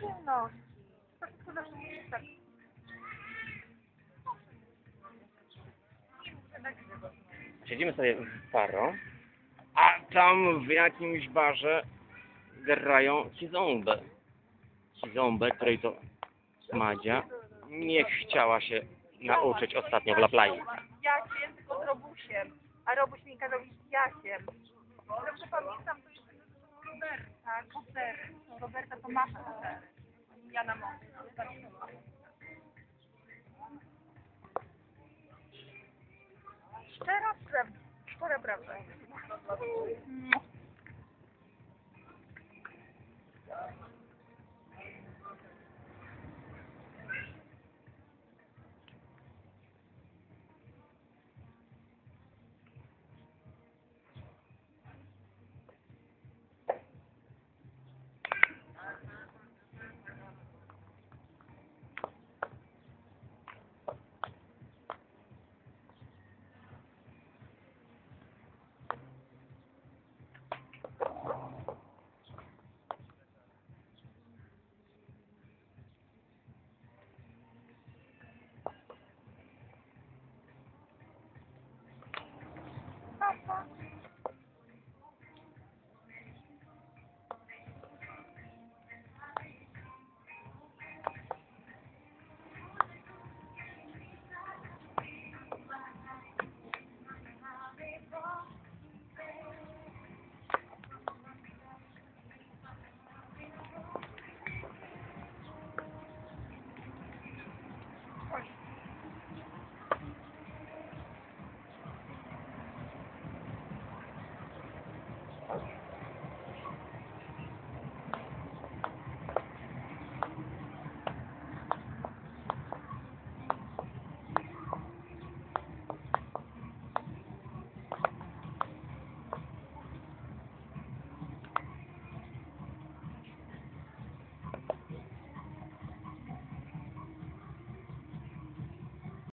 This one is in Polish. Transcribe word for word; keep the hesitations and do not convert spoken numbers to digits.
Przyjemności. To wszystko zawsze jest tak. Siedzimy sobie w paro, a tam w jakimś barze grają kizombę. Kizombę, której to Madzia nie chciała się nauczyć ostatnio w Laplai. Jasiem, tylko z Robusiem. A Robuś mi kazał iść Jasiem. Dobrze pamiętam, to jest Roberta, kotery. Roberta to ma kotery. Ja na mocy. Szczera prawda. Szczera prawda.